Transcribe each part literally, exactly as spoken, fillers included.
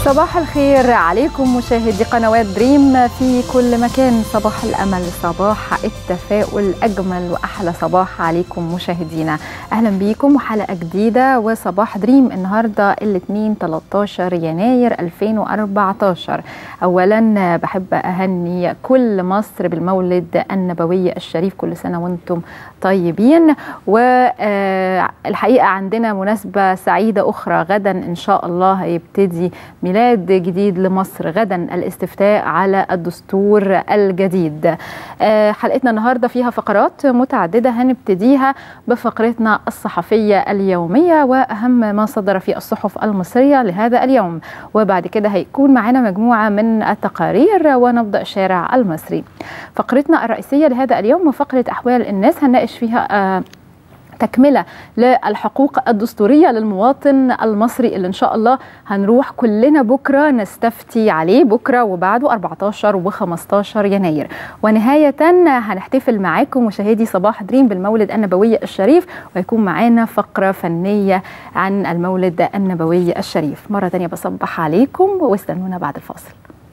صباح الخير عليكم مشاهدي قنوات دريم في كل مكان. صباح الأمل، صباح التفاؤل، أجمل وأحلى صباح عليكم مشاهدينا. أهلا بيكم وحلقة جديدة وصباح دريم النهاردة الاثنين ثلاثة عشر يناير ألفين وأربعة عشر. أولا بحب أهني كل مصر بالمولد النبوي الشريف، كل سنة وانتم طيبين. والحقيقة عندنا مناسبة سعيدة أخرى غدا إن شاء الله هيبتدي ميلاد جديد لمصر غدا، الاستفتاء على الدستور الجديد. حلقتنا النهاردة فيها فقرات متعددة، هنبتديها بفقرتنا الصحفية اليومية وأهم ما صدر في الصحف المصرية لهذا اليوم، وبعد كده هيكون معنا مجموعة من التقارير ونبض الشارع المصري. فقرتنا الرئيسية لهذا اليوم وفقرة أحوال الناس، هنناقش فيها آه تكملة للحقوق الدستورية للمواطن المصري اللي إن شاء الله هنروح كلنا بكرة نستفتي عليه، بكرة وبعده أربعة عشر وخمسة عشر يناير. ونهاية هنحتفل معاكم مشاهدي صباح دريم بالمولد النبوي الشريف، ويكون معانا فقرة فنية عن المولد النبوي الشريف. مرة تانية بصبح عليكم واستنونا بعد الفاصل.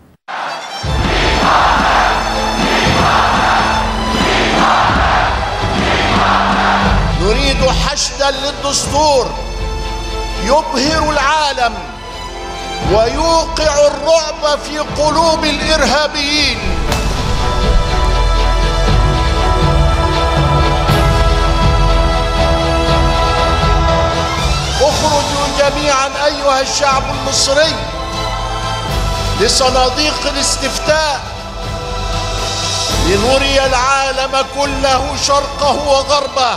نريد حشدا للدستور يبهر العالم ويوقع الرعب في قلوب الإرهابيين. اخرجوا جميعا أيها الشعب المصري لصناديق الاستفتاء لنري العالم كله شرقه وغربه،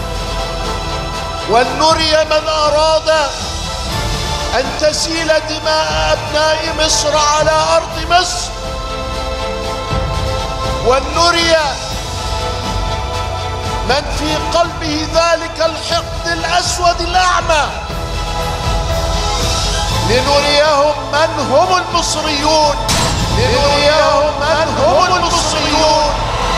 ولنري من أراد أن تسيل دماء أبناء مصر على أرض مصر، ولنري من في قلبه ذلك الحقد الأسود الأعمى، لنريهم من هم المصريون، لنريهم من هم المصريون.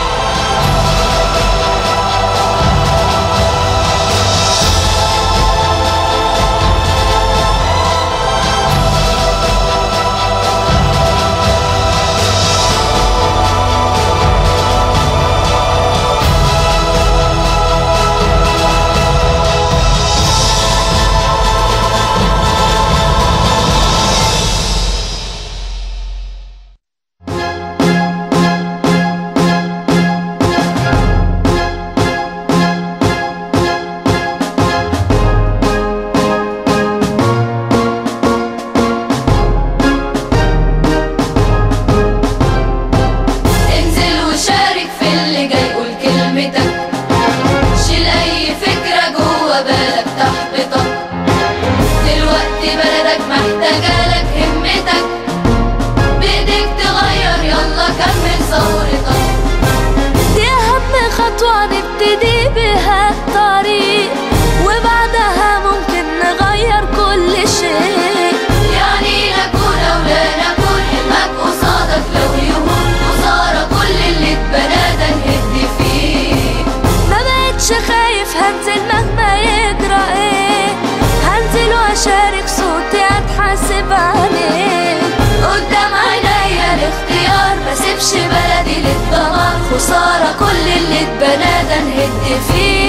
خسارة كل اللي اتبنى ده نهد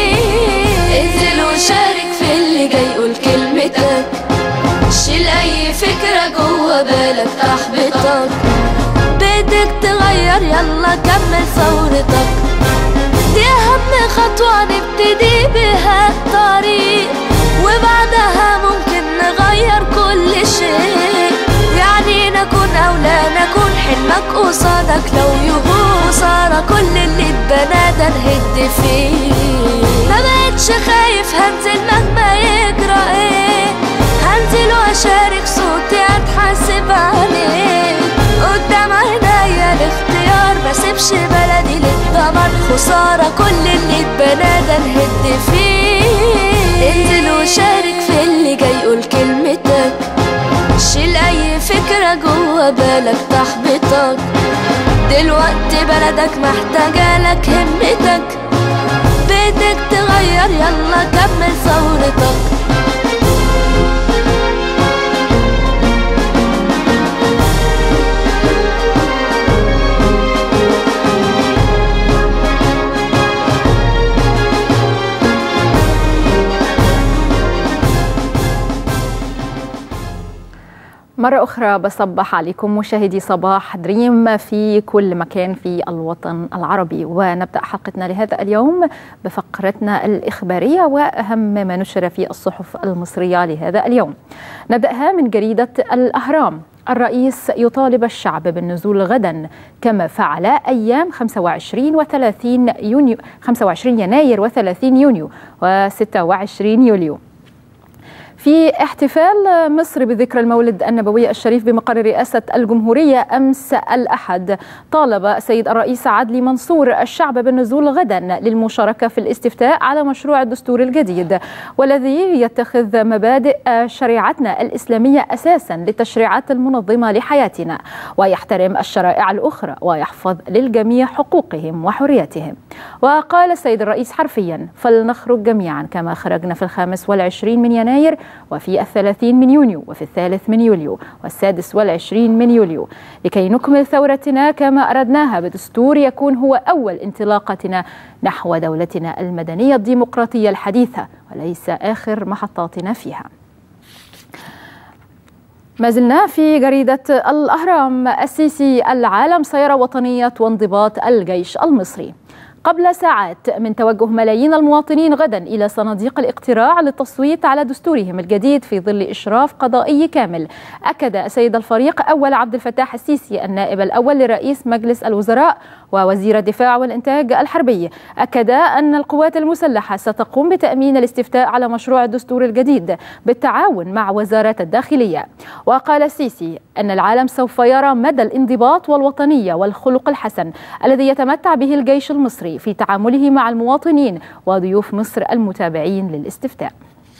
فيه. انزل وشارك في اللي جاي، قول كلمتك، شيل اي فكرة جوه بالك تحبطك، بدك تغير يلا كمل ثورتك. دي اهم خطوة نبتدي بها الطريق، وبعدها ممكن نغير كل شيء. يعني نكون او لا نكون، حلمك قصادك لو يهون، صار كل اللي اتبنى ده نهد فيه. ما بقتش خايف، هنزل مهما يجرى ايه، هنزل واشارك صوتي اتحاسب عليه. قدام عينيا الاختيار، ما سيبش بلدي للدمار، خسارة كل اللي اتبنى ده نهد فيه. انزل وشارك في اللي جاي، قول كلمتك، شيل اي فكرة جوه بالك تحبطك. دلوقتي بلدك محتاجالك، همتك بدك تغير يلا كمل ثورتك. مرة أخرى بصبح عليكم مشاهدي صباح دريم في كل مكان في الوطن العربي، ونبدأ حلقتنا لهذا اليوم بفقرتنا الإخبارية وأهم ما نشر في الصحف المصرية لهذا اليوم. نبدأها من جريدة الأهرام. الرئيس يطالب الشعب بالنزول غدا كما فعل أيام خمسة وعشرين وثلاثين يونيو خمسة وعشرين يناير وثلاثين يونيو وستة وعشرين يوليو. في احتفال مصر بذكرى المولد النبوي الشريف بمقر رئاسة الجمهورية أمس الأحد، طالب السيد الرئيس عدلي منصور الشعب بالنزول غدا للمشاركة في الاستفتاء على مشروع الدستور الجديد، والذي يتخذ مبادئ شريعتنا الإسلامية أساسا للتشريعات المنظمة لحياتنا، ويحترم الشرائع الأخرى ويحفظ للجميع حقوقهم وحرياتهم. وقال السيد الرئيس حرفيا: فلنخرج جميعا كما خرجنا في الخامس والعشرين من يناير وفي الثلاثين من يونيو وفي الثالث من يوليو والسادس والعشرين من يوليو، لكي نكمل ثورتنا كما أردناها بدستور يكون هو أول انطلاقتنا نحو دولتنا المدنية الديمقراطية الحديثة وليس آخر محطاتنا فيها. ما زلنا في جريدة الأهرام. السيسي: العالم سيرى وطنية وانضباط الجيش المصري. قبل ساعات من توجه ملايين المواطنين غدا إلى صناديق الاقتراع للتصويت على دستورهم الجديد في ظل إشراف قضائي كامل، أكد السيد الفريق أول عبد الفتاح السيسي النائب الأول لرئيس مجلس الوزراء ووزير الدفاع والإنتاج الحربي، أكد أن القوات المسلحة ستقوم بتأمين الاستفتاء على مشروع الدستور الجديد بالتعاون مع وزارة الداخلية. وقال السيسي أن العالم سوف يرى مدى الانضباط والوطنية والخلق الحسن الذي يتمتع به الجيش المصري في تعامله مع المواطنين وضيوف مصر المتابعين للاستفتاء.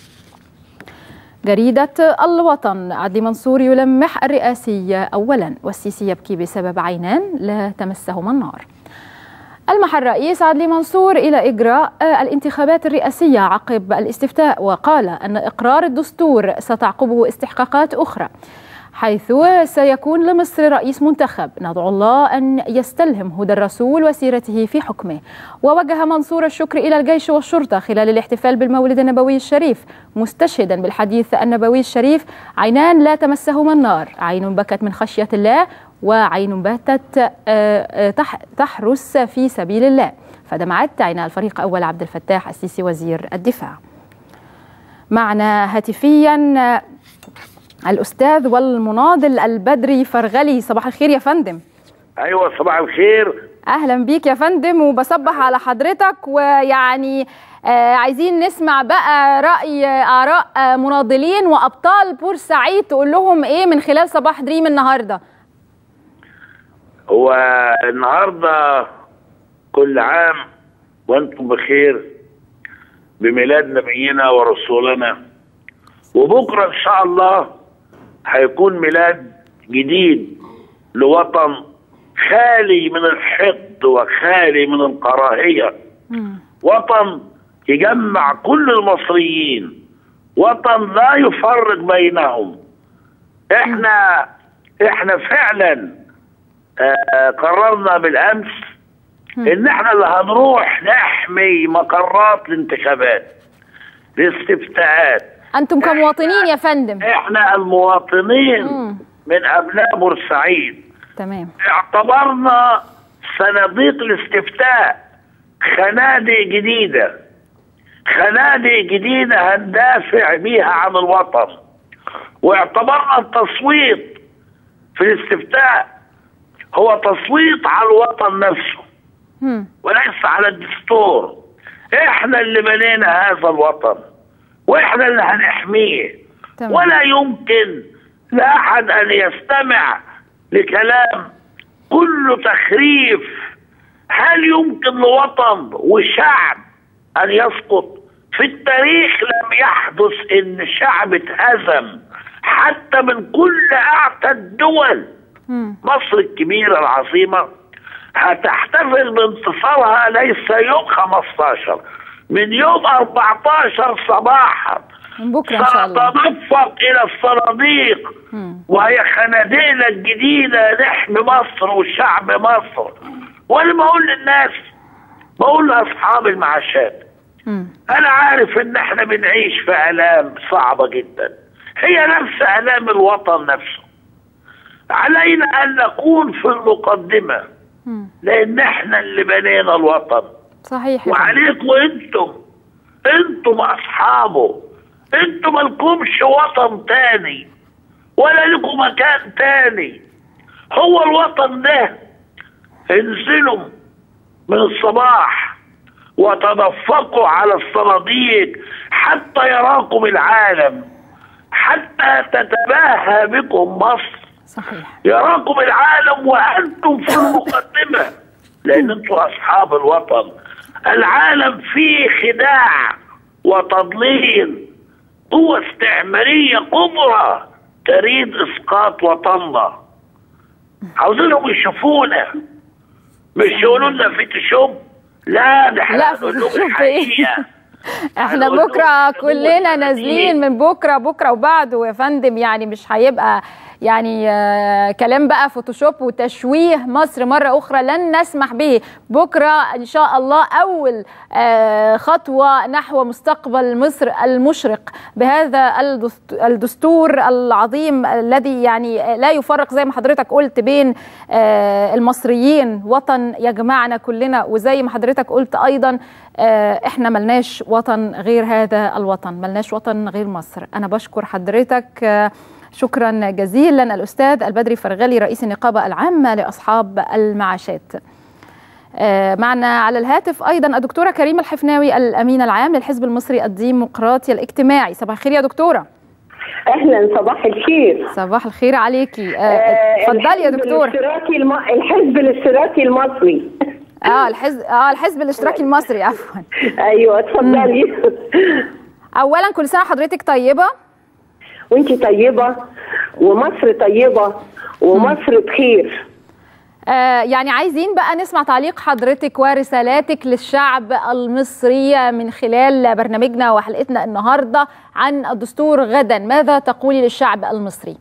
جريدة الوطن. عدلي منصور يلمح الرئاسية أولا والسيسي يبكي بسبب عينان لا تمسهما النار. ألمح الرئيس عدلي منصور إلى إجراء الانتخابات الرئاسية عقب الاستفتاء، وقال أن إقرار الدستور ستعقبه استحقاقات أخرى، حيث سيكون لمصر رئيس منتخب ندعو الله أن يستلهم هدى الرسول وسيرته في حكمه. ووجه منصور الشكر إلى الجيش والشرطة خلال الاحتفال بالمولد النبوي الشريف، مستشهدا بالحديث النبوي الشريف: عينان لا تمسهما النار، عين بكت من خشية الله وعين باتت تحرس في سبيل الله. فدمعت عينا الفريق أول عبد الفتاح السيسي وزير الدفاع. معنا هاتفيا الأستاذ والمناضل البدري فرغلي. صباح الخير يا فندم. أيوة صباح الخير. أهلا بيك يا فندم وبصبح على حضرتك، ويعني آه عايزين نسمع بقى رأي آراء آه مناضلين وأبطال بورسعيد، تقول لهم إيه من خلال صباح دريم النهاردة؟ هو النهاردة كل عام وأنتم بخير بميلاد نبينا ورسولنا، وبكرة إن شاء الله هيكون ميلاد جديد لوطن خالي من الحقد وخالي من الكراهية، وطن يجمع كل المصريين، وطن لا يفرق بينهم. احنا احنا فعلا آه قررنا بالامس ان احنا اللي هنروح نحمي مقرات الانتخابات الاستفتاءات. انتم كمواطنين يا فندم. احنا المواطنين مم. من ابناء بورسعيد تمام اعتبرنا صناديق الاستفتاء خنادق جديدة، خنادق جديدة هندافع بيها عن الوطن، واعتبرنا التصويت في الاستفتاء هو تصويت على الوطن نفسه مم. وليس على الدستور. احنا اللي بنينا هذا الوطن واحنا اللي هنحميه، تمام. ولا يمكن لاحد ان يستمع لكلام كله تخريف. هل يمكن لوطن وشعب ان يسقط؟ في التاريخ لم يحدث ان شعب اتهزم حتى من كل اعتى الدول. م. مصر الكبيرة العظيمة هتحتفل بانتصارها ليس يوم خمستاشر، من يوم أربعتاشر صباحا من بكرة إن شاء الله سنتدفق إلى الصناديق، وهي خناديقنا الجديدة نحمي مصر وشعب مصر. وأنا بقول للناس، بقول لأصحاب المعاشات، م. أنا عارف إن إحنا بنعيش في آلام صعبة جدا، هي نفس آلام الوطن نفسه. علينا ان نكون في المقدمه، لان احنا اللي بنينا الوطن. صحيح. وعليكم انتم انتم اصحابه، انتم مالكمش وطن تاني ولا لكم مكان تاني، هو الوطن ده. انزلوا من الصباح وتدفقوا على الصناديق حتى يراكم العالم، حتى تتباهى بكم مصر. صحيح. يراكم العالم وانتم في المقدمه، لان انتم اصحاب الوطن. العالم فيه خداع وتضليل، قوة استعمارية كبرى تريد اسقاط وطننا. عاوزينهم يشوفونا، مش يقولوا لنا فوتوشوب. لا، ده احنا هنقول لهم الحقيقة. احنا بكره كلنا نازلين من بكره بكره وبعده يا فندم، يعني مش هيبقى يعني آه كلام بقى فوتوشوب وتشويه مصر مرة أخرى، لن نسمح به. بكرة إن شاء الله أول آه خطوة نحو مستقبل مصر المشرق بهذا الدستور العظيم الذي يعني لا يفرق زي ما حضرتك قلت بين آه المصريين، وطن يجمعنا كلنا، وزي ما حضرتك قلت أيضا آه احنا ملناش وطن غير هذا الوطن، ملناش وطن غير مصر. أنا بشكر حضرتك آه شكرا جزيلا الأستاذ البدري فرغلي رئيس النقابة العامة لأصحاب المعاشات. معنا على الهاتف أيضا الدكتورة كريمة الحفناوي الأمين العام للحزب المصري الديمقراطي الاجتماعي. صباح الخير يا دكتورة. أهلا، صباح الخير. صباح الخير عليكي. اتفضلي يا دكتورة. الم... الحزب الاشتراكي المصري. اه الحزب اه الحزب الاشتراكي المصري عفوا. ايوه اتفضلي. أولا كل سنة حضرتك طيبة. وانتي طيبة ومصر طيبة ومصر بخير. آه يعني عايزين بقى نسمع تعليق حضرتك ورسالاتك للشعب المصري من خلال برنامجنا وحلقتنا النهاردة عن الدستور غدا. ماذا تقولي للشعب المصري؟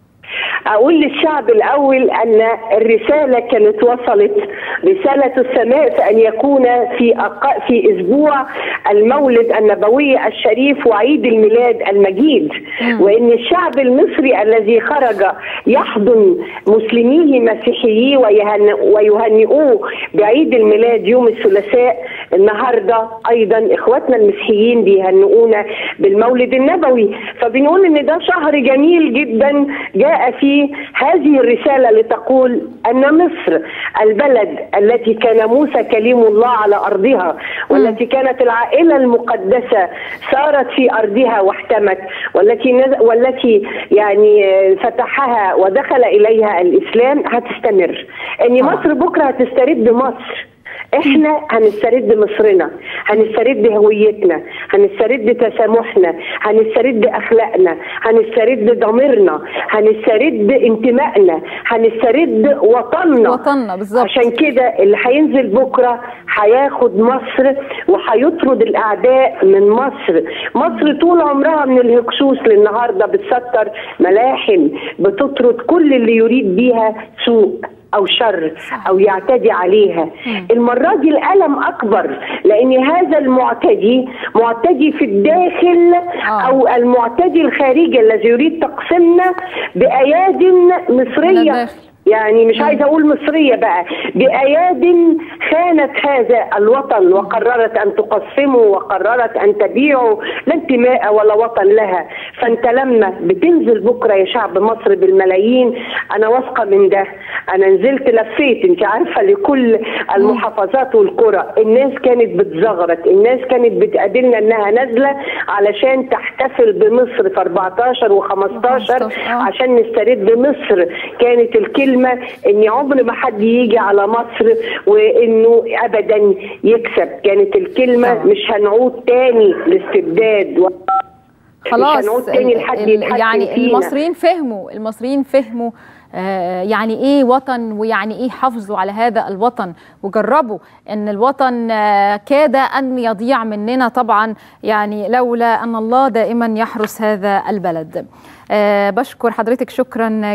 أقول للشعب الأول أن الرسالة كانت وصلت، رسالة السماء في أن يكون في أق... في أسبوع المولد النبوي الشريف وعيد الميلاد المجيد، وأن الشعب المصري الذي خرج يحضن مسلميه مسيحييه ويهن... ويهنئوه بعيد الميلاد يوم الثلاثاء، النهارده أيضا إخواتنا المسيحيين بيهنئونا بالمولد النبوي. فبنقول أن ده شهر جميل جدا جاء فيه هذه الرسالة لتقول أن مصر البلد التي كان موسى كليم الله على أرضها، والتي كانت العائلة المقدسة سارت في أرضها واحتمت، والتي والتي يعني فتحها ودخل إليها الإسلام، هتستمر. أن مصر بكرة هتسترد مصر. احنا هنسترد مصرنا، هنسترد هويتنا، هنسترد تسامحنا، هنسترد اخلاقنا، هنسترد ضميرنا، هنسترد انتمائنا، هنسترد وطننا وطننا بالظبط. عشان كده اللي هينزل بكره هياخد مصر وهيطرد الاعداء من مصر. مصر طول عمرها من الهكسوس للنهارده بتستر ملاحم، بتطرد كل اللي يريد بيها سوء أو شر أو يعتدي عليها. المرة دي الألم أكبر، لأن هذا المعتدي معتدي في الداخل أو المعتدي الخارجي الذي يريد تقسيمنا بأياد مصرية، يعني مش عايزه اقول مصريه بقى، باياد خانت هذا الوطن وقررت ان تقسمه وقررت ان تبيعه، لا انتماء ولا وطن لها. فانت لما بتنزل بكره يا شعب مصر بالملايين، انا واثقه من ده. انا نزلت لفيت انت عارفه لكل المحافظات والقرى، الناس كانت بتزغرت، الناس كانت بتقابلنا انها نازله علشان تحتفل بمصر في أربعتاشر وخمستاشر عشان نسترد مصر. كانت الكلمه ان عمر ما حد يجي على مصر وانه ابدا يكسب، كانت الكلمه طبعا. مش هنعود تاني لاستبداد و... خلاص مش هنعود تاني لحد يعني فينا. المصريين فهموا المصريين فهموا آه يعني ايه وطن ويعني ايه حافظوا على هذا الوطن، وجربوا ان الوطن آه كاد ان يضيع مننا طبعا، يعني لولا ان الله دائما يحرس هذا البلد. أه بشكر حضرتك شكرا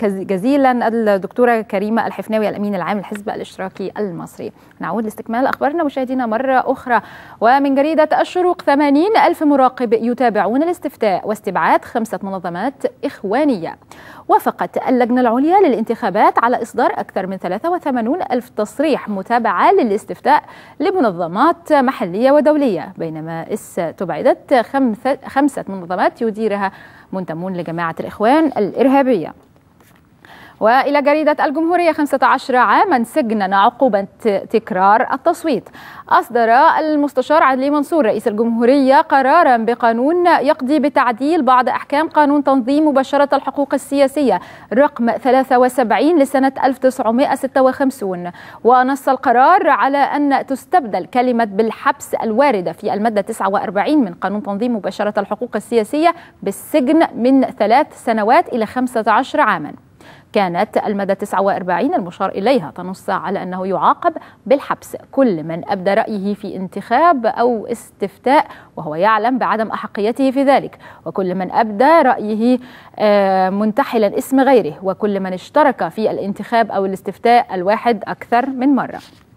جزيلا الدكتورة كريمة الحفناوي الأمين العام للحزب الاشتراكي المصري. نعود لاستكمال أخبارنا مشاهدينا مرة أخرى. ومن جريدة الشروق ثمانين ألف مراقب يتابعون الاستفتاء واستبعاد خمسة منظمات إخوانية. وافقت اللجنة العليا للانتخابات على إصدار أكثر من ثلاثة وثمانين ألف تصريح متابعة للاستفتاء لمنظمات محلية ودولية، بينما استبعدت خمسة, خمسة منظمات يديرها منتمون لجماعة الإخوان الإرهابية. وإلى جريدة الجمهورية، خمسة عشر عاما سجنا عقوبة تكرار التصويت. أصدر المستشار عدلي منصور رئيس الجمهورية قرارا بقانون يقضي بتعديل بعض أحكام قانون تنظيم مباشرة الحقوق السياسية رقم ثلاثة وسبعين لسنة ألف وتسعمائة وستة وخمسين، ونص القرار على أن تستبدل كلمة بالحبس الواردة في المادة تسعة وأربعين من قانون تنظيم مباشرة الحقوق السياسية بالسجن من ثلاث سنوات إلى خمسة عشر عاما. كانت المادة تسعة وأربعين المشار إليها تنص على أنه يعاقب بالحبس كل من أبدى رأيه في انتخاب أو استفتاء وهو يعلم بعدم أحقيته في ذلك، وكل من أبدى رأيه منتحلا اسم غيره، وكل من اشترك في الانتخاب أو الاستفتاء الواحد أكثر من مرة.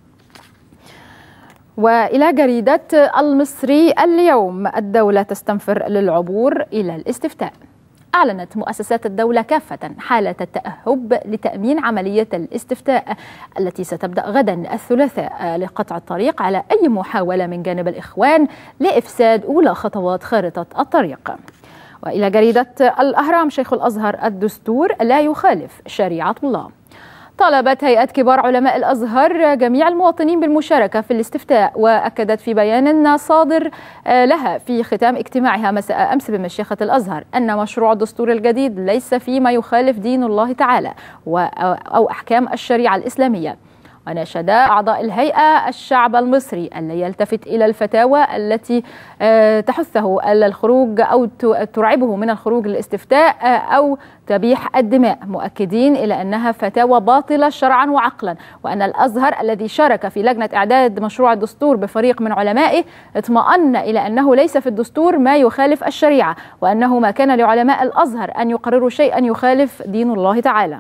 وإلى جريدة المصري اليوم، الدولة تستنفر للعبور إلى الاستفتاء. أعلنت مؤسسات الدولة كافة حالة التأهب لتأمين عملية الاستفتاء التي ستبدأ غدا الثلاثاء لقطع الطريق على أي محاولة من جانب الإخوان لإفساد أولى خطوات خارطة الطريق. وإلى جريدة الأهرام، شيخ الأزهر الدستور لا يخالف شريعة الله. طالبت هيئة كبار علماء الأزهر جميع المواطنين بالمشاركة في الاستفتاء، وأكدت في بيان صادر لها في ختام اجتماعها مساء أمس بمشيخة الأزهر أن مشروع الدستور الجديد ليس فيما يخالف دين الله تعالى أو أحكام الشريعة الإسلامية. وناشد أعضاء الهيئة الشعب المصري أن يلتفت إلى الفتاوى التي تحثه على الخروج أو ترعبه من الخروج للاستفتاء أو تبيح الدماء، مؤكدين إلى أنها فتاوى باطلة شرعا وعقلا، وأن الأزهر الذي شارك في لجنة إعداد مشروع الدستور بفريق من علمائه اطمأن إلى أنه ليس في الدستور ما يخالف الشريعة، وأنه ما كان لعلماء الأزهر أن يقرروا شيئا يخالف دين الله تعالى.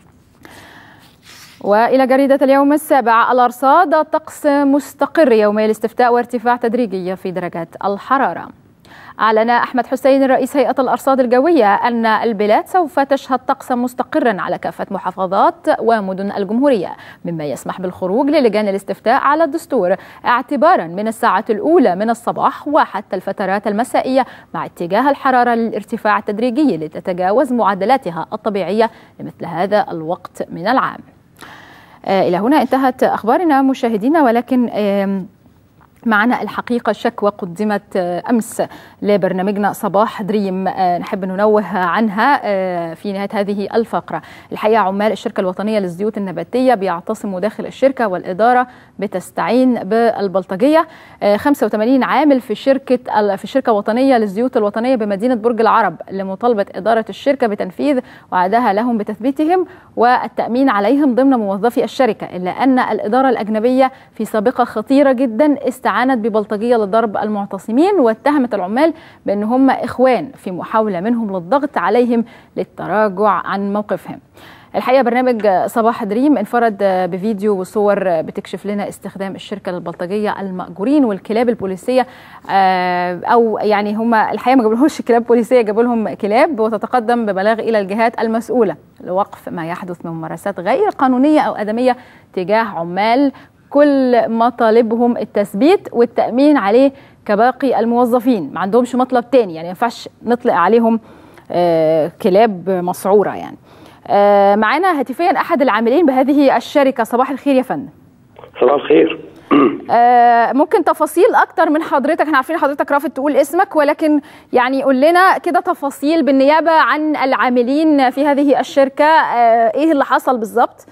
وإلى جريدة اليوم السابع، الأرصاد طقس مستقر يومي الاستفتاء وارتفاع تدريجي في درجات الحرارة. أعلن أحمد حسين رئيس هيئة الأرصاد الجوية أن البلاد سوف تشهد طقسا مستقرا على كافة محافظات ومدن الجمهورية، مما يسمح بالخروج للجان الاستفتاء على الدستور اعتبارا من الساعة الأولى من الصباح وحتى الفترات المسائية، مع اتجاه الحرارة للارتفاع التدريجي لتتجاوز معدلاتها الطبيعية لمثل هذا الوقت من العام. إلى هنا انتهت أخبارنا مشاهدينا، ولكن معنا الحقيقة شكوى قدمت أمس لبرنامجنا صباح دريم نحب ننوه عنها في نهاية هذه الفقرة. الحقيقة عمال الشركة الوطنية للزيوت النباتية بيعتصموا داخل الشركة، والإدارة بتستعين بالبلطجية. خمسة وثمانين عامل في شركة في الشركة الوطنية للزيوت الوطنية بمدينة برج العرب لمطالبة إدارة الشركة بتنفيذ وعدها لهم بتثبيتهم والتأمين عليهم ضمن موظفي الشركة، إلا أن الإدارة الأجنبية في سابقة خطيرة جدا استعانت ببلطجية لضرب المعتصمين، واتهمت العمال بأن هم إخوان في محاولة منهم للضغط عليهم للتراجع عن موقفهم. الحقيقة برنامج صباح دريم انفرد بفيديو وصور بتكشف لنا استخدام الشركة للبلطجية المأجورين والكلاب البوليسية، أو يعني هم الحقيقة ما جابولهمش كلاب بوليسية، جابوا لهم كلاب، وتتقدم ببلاغ إلى الجهات المسؤولة لوقف ما يحدث من ممارسات غير قانونية أو آدمية تجاه عمال كل مطالبهم التثبيت والتأمين عليه كباقي الموظفين، ما عندهمش مطلب تاني، يعني ما ينفعش نطلق عليهم كلاب مسعورة. يعني معانا هاتفيا أحد العاملين بهذه الشركة. صباح الخير يا فندم. صباح الخير. ممكن تفاصيل أكتر من حضرتك؟ احنا عارفين حضرتك رافض تقول اسمك، ولكن يعني قول لنا كده تفاصيل بالنيابة عن العاملين في هذه الشركة، ايه اللي حصل بالظبط؟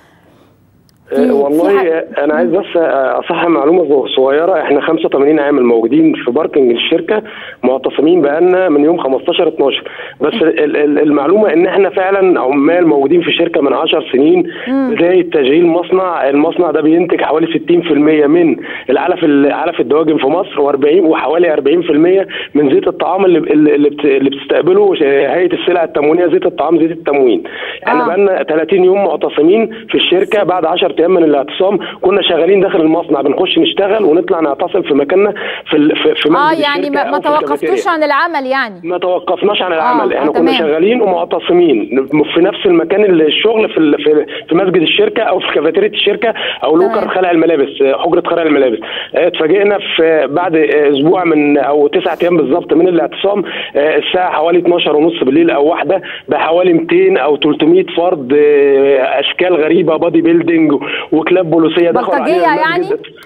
والله انا عايز بس اصحح معلومه صغيره. احنا خمسة وثمانين عامل موجودين في باركنج الشركه معتصمين بقالنا من يوم خمستاشر اتناشر، بس المعلومه ان احنا فعلا عمال موجودين في الشركه من عشر سنين. بدايه تشغيل مصنع، المصنع ده بينتج حوالي ستين في المية من العلف علف الدواجن في مصر، واربعين وحوالي اربعين في المية من زيت الطعام اللي اللي بتستقبله هيئه السلع التموينيه، زيت الطعام زيت التموين. احنا بقالنا ثلاثين يوم معتصمين في الشركه بعد عشرة ايام من الاعتصام كنا شغالين داخل المصنع، بنخش نشتغل ونطلع نعتصم في مكاننا في في, في اه يعني ما, ما توقفتوش عن العمل، يعني ما توقفناش عن العمل. آه احنا آه كنا شغالين ومعتصمين في نفس المكان الشغل في في, في مسجد الشركه او في كافيتيريا الشركه او لوكر خلع الملابس، حجره خلع الملابس. اتفاجئنا في بعد اسبوع من او تسعة ايام بالظبط من الاعتصام، الساعه حوالي اتناشر ونص بالليل او واحده، بحوالي ميتين او تلتمية فرد اشكال غريبه بادي بيلدينج وكلاب بوليسيه دخلوا علينا يعني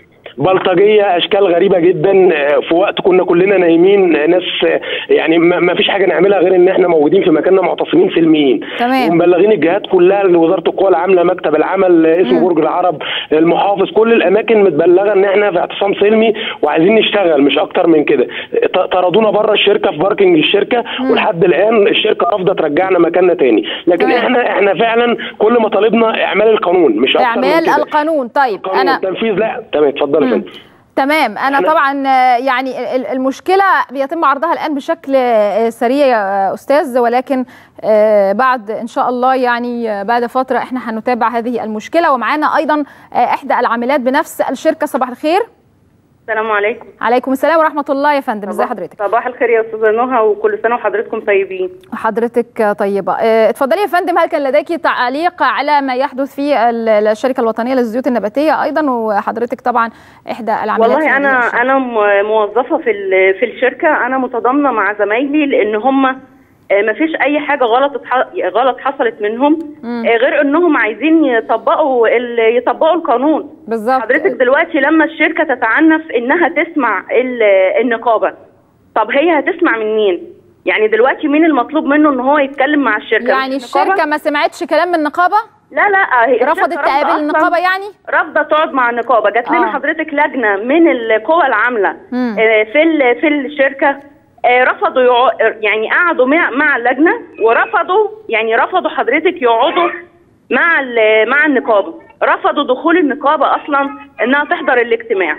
بلطجيه، اشكال غريبه جدا في وقت كنا كلنا نايمين، ناس يعني ما فيش حاجه نعملها غير ان احنا موجودين في مكاننا معتصمين سلميين ومبلغين الجهات كلها، لوزاره القوى العامله، مكتب العمل اسمه برج العرب، المحافظ، كل الاماكن متبلغه ان احنا في اعتصام سلمي وعايزين نشتغل مش اكتر من كده. طردونا بره الشركه في باركنج الشركه، ولحد الان الشركه رافضه ترجعنا مكاننا تاني. لكن تمام. احنا احنا فعلا كل ما طالبنا اعمال القانون مش اكتر اعمال من كده. القانون. طيب القانون انا التنفيذ لا تمام اتفضل. تمام. أنا طبعا يعني المشكلة بيتم عرضها الآن بشكل سريع يا أستاذ، ولكن بعد إن شاء الله يعني بعد فترة إحنا هنتابع هذه المشكلة. ومعانا أيضا إحدى العاملات بنفس الشركة. صباح الخير. السلام عليكم. عليكم السلام ورحمة الله يا فندم. ازي حضرتك؟ صباح الخير يا أستاذة نهى، وكل سنة وحضرتك طيبين. حضرتك طيبة. اتفضلي يا فندم، هل كان لديك تعليق على ما يحدث في الشركة الوطنية للزيوت النباتية أيضا، وحضرتك طبعا إحدى العاملات؟ والله أنا أنا موظفة في في الشركة، أنا متضامنة مع زمايلي لأن هم ما فيش اي حاجه غلط غلط حصلت منهم، مم. غير انهم عايزين يطبقوا يطبقوا القانون بالظبط. حضرتك دلوقتي لما الشركه تتعنف انها تسمع النقابه، طب هي هتسمع من مين؟ يعني دلوقتي مين المطلوب منه ان هو يتكلم مع الشركه؟ يعني الشركه ما سمعتش كلام من النقابه؟ لا لا، هي رفضت تقابل النقابه، يعني رافضه تقعد مع النقابه. جات لنا آه. حضرتك لجنه من القوى العامله مم. في في الشركه، رفضوا يع... يعني قعدوا مع اللجنه ورفضوا يعني رفضوا حضرتك يقعدوا مع مع النقابه، رفضوا دخول النقابه اصلا انها تحضر الاجتماع.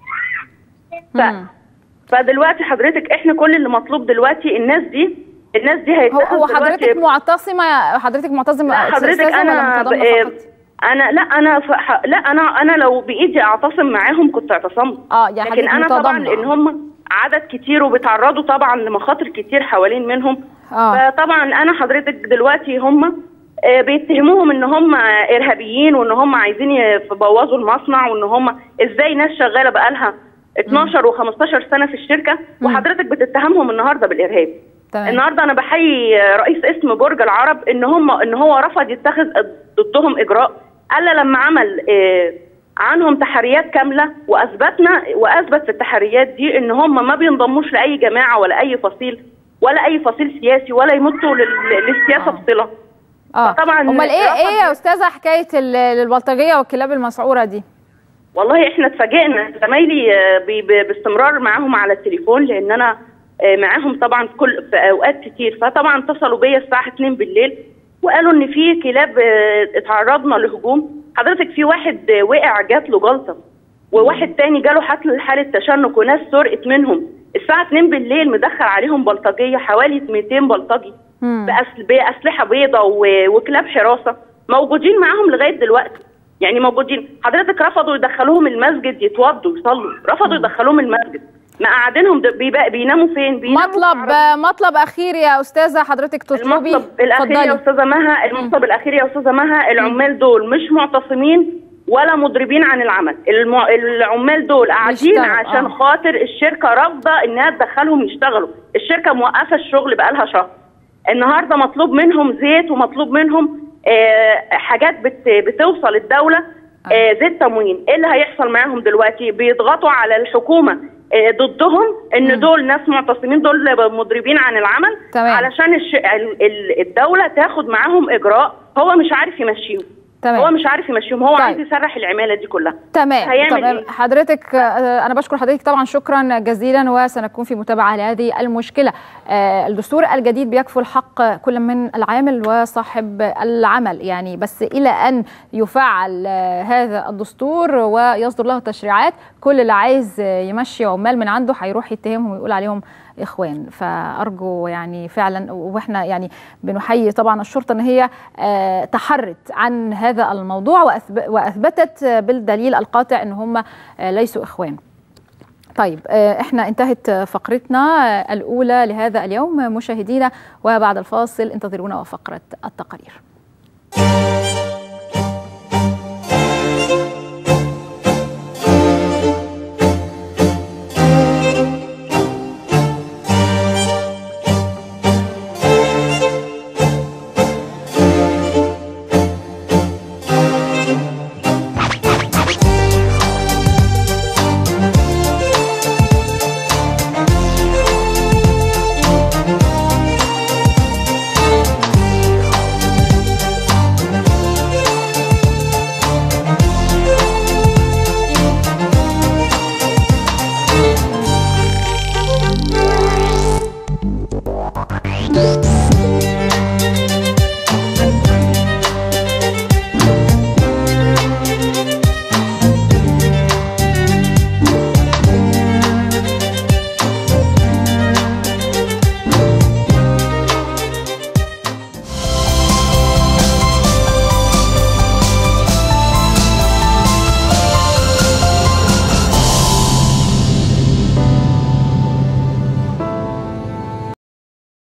ف... فدلوقتي حضرتك احنا كل اللي مطلوب دلوقتي الناس دي الناس دي هيتاخد. هو حضرتك معتصمه حضرتك معتصمه حضرتك انا ب... انا لا انا ف... لا انا انا لو بايدي اعتصم معاهم كنت اعتصمت. اه يعني لكن انا طبعا لان هم عدد كتير وبيتعرضوا طبعا لمخاطر كتير حوالين منهم. آه. فطبعا انا حضرتك دلوقتي هم بيتهموهم ان هم ارهابيين وان هم عايزين يبوظوا المصنع وان هم ازاي ناس شغاله بقالها اتناشر وخمستاشر سنه في الشركه وحضرتك بتتهمهم النهارده بالارهاب. تمام. النهارده انا بحيي رئيس اسم برج العرب ان هم ان هو رفض يتخذ ضدهم اجراء الا لما عمل اه عنهم تحريات كامله، واثبتنا واثبت في التحريات دي ان هم ما بينضموش لاي جماعه ولا اي فصيل ولا اي فصيل سياسي ولا يمتوا للسياسه بصله. اه طبعا. امال ايه ايه يا استاذه حكايه البلطجيه والكلاب المسعوره دي؟ والله احنا اتفاجئنا، زمايلي باستمرار معاهم على التليفون لان انا معاهم طبعا في كل في اوقات كتير، فطبعا اتصلوا بيا الساعه اتنين بالليل وقالوا ان في كلاب اتعرضنا لهجوم. حضرتك في واحد وقع جات له جلطه وواحد تاني جاله حاله تشنج وناس سرقت منهم الساعه اتنين بالليل، مدخل عليهم بلطجيه حوالي ميتين بلطجي باسلحه بيضاء وكلاب حراسه موجودين معاهم لغايه دلوقتي. يعني موجودين. حضرتك رفضوا يدخلوهم المسجد يتوضوا يصلوا، رفضوا يدخلوهم المسجد، ما قاعدينهم بيناموا فين؟ بيناموا مطلب مطلب اخير يا استاذه حضرتك تطلبي. المطلب الاخير يا استاذه مها المطلب الاخير يا استاذه مها العمال دول مش معتصمين ولا مضربين عن العمل، المع... العمال دول قاعدين عشان آه. خاطر الشركه رافضه انها تدخلهم يشتغلوا، الشركه موقفه الشغل بقالها شهر. النهارده مطلوب منهم زيت ومطلوب منهم آه حاجات بت... بتوصل الدوله آه زيت تموين. ايه اللي هيحصل معاهم دلوقتي؟ بيضغطوا على الحكومه آه ضدهم ان م. دول ناس معتصمين، دول مضربين عن العمل. تمام. علشان الش... الدوله تاخد معاهم اجراء هو مش عارف يمشيهم. تمام. هو مش عارف يمشيهم، هو طيب. عايز يسرح العماله دي كلها. تمام. طب إيه؟ حضرتك انا بشكر حضرتك طبعا شكرا جزيلا، وسنكون في متابعه لهذه المشكله. الدستور الجديد بيكفل حق كل من العامل وصاحب العمل، يعني بس الى ان يفعل هذا الدستور ويصدر له تشريعات كل اللي عايز يمشي عمال من عنده هيروح يتهمهم ويقول عليهم إخوان. فأرجو يعني فعلا، وإحنا يعني بنحيي طبعا الشرطة أن هي تحرت عن هذا الموضوع وأثبتت بالدليل القاطع أن هم ليسوا إخوان. طيب احنا انتهت فقرتنا الأولى لهذا اليوم مشاهدينا، وبعد الفاصل انتظرونا وفقرة التقارير.